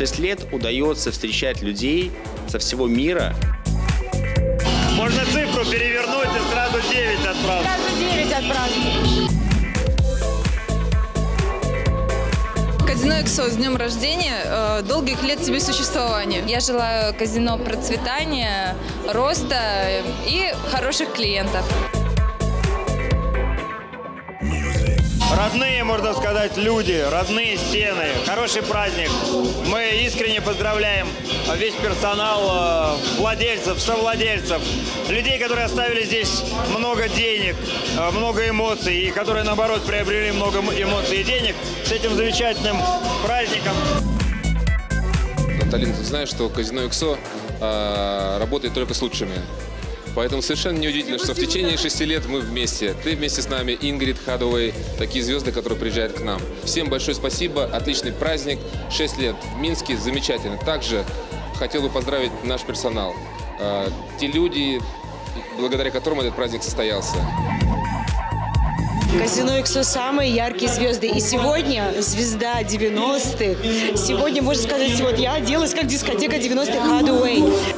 6 лет удается встречать людей со всего мира. Можно цифру перевернуть и сразу 9 отправить. Сразу 9 отправить. Казино XO, с днем рождения, долгих лет тебе существования. Я желаю казино процветания, роста и хороших клиентов. Родные, можно сказать, люди, родные стены, хороший праздник. Мы искренне поздравляем весь персонал, владельцев, совладельцев, людей, которые оставили здесь много денег, много эмоций, и которые, наоборот, приобрели много эмоций и денег с этим замечательным праздником. Наталья, ты знаешь, что казино XO работает только с лучшими. Поэтому совершенно неудивительно, что в течение 6 лет мы вместе. Ты вместе с нами, Ингрид, Хадуэй, такие звезды, которые приезжают к нам. Всем большое спасибо, отличный праздник. 6 лет в Минске, замечательно. Также хотел бы поздравить наш персонал. Те люди, благодаря которым этот праздник состоялся. Казино XO самые яркие звезды. И сегодня звезда 90-х. Сегодня, можно сказать, вот я оделась как дискотека 90-х Хадуэй.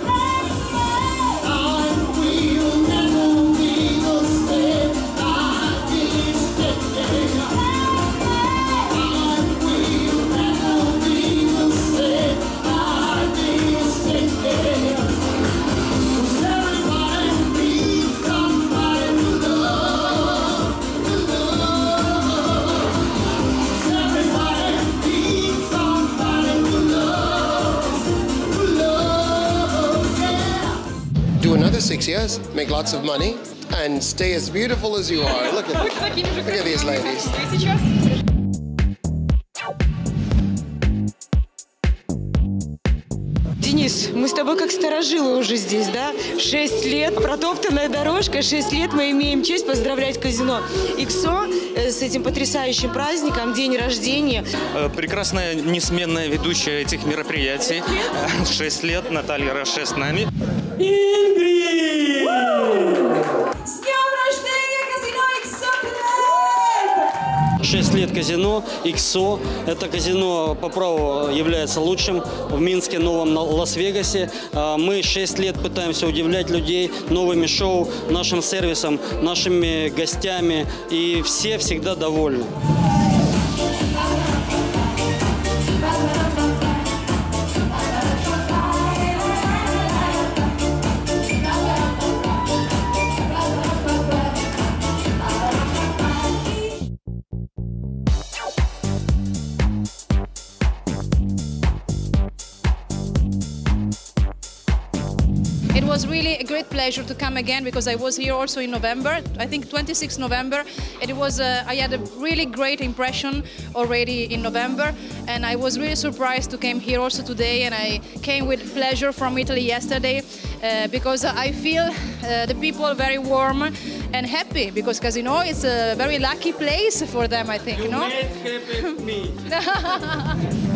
Do another 6 years, make lots of money, and stay as beautiful as you are. Look at these ladies. Денис, мы с тобой как старожилы уже здесь, да? 6 лет, протоптанная дорожка, 6 лет мы имеем честь поздравлять казино XO с этим потрясающим праздником, день рождения. Прекрасная, несменная ведущая этих мероприятий. 6 лет, Наталья Роше с нами. Ингрид! С днем рождения, казино XO Club! 6 лет казино XO. Это казино по праву является лучшим в Минске, Новом Лас-Вегасе. Мы 6 лет пытаемся удивлять людей новыми шоу, нашим сервисом, нашими гостями. И все всегда довольны. It was really a great pleasure to come again because I was here also in November, I think 26 November, and it was I had a really great impression already in November, and I was really surprised to come here also today, and I came with pleasure from Italy yesterday because I feel the people very warm and happy because Casino is a very lucky place for them, I think, you know? Happy me.